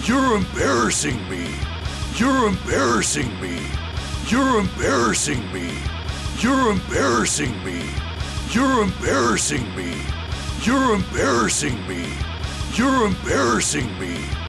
You're embarrassing me. You're embarrassing me. You're embarrassing me. You're embarrassing me. You're embarrassing me. You're embarrassing me. You're embarrassing me.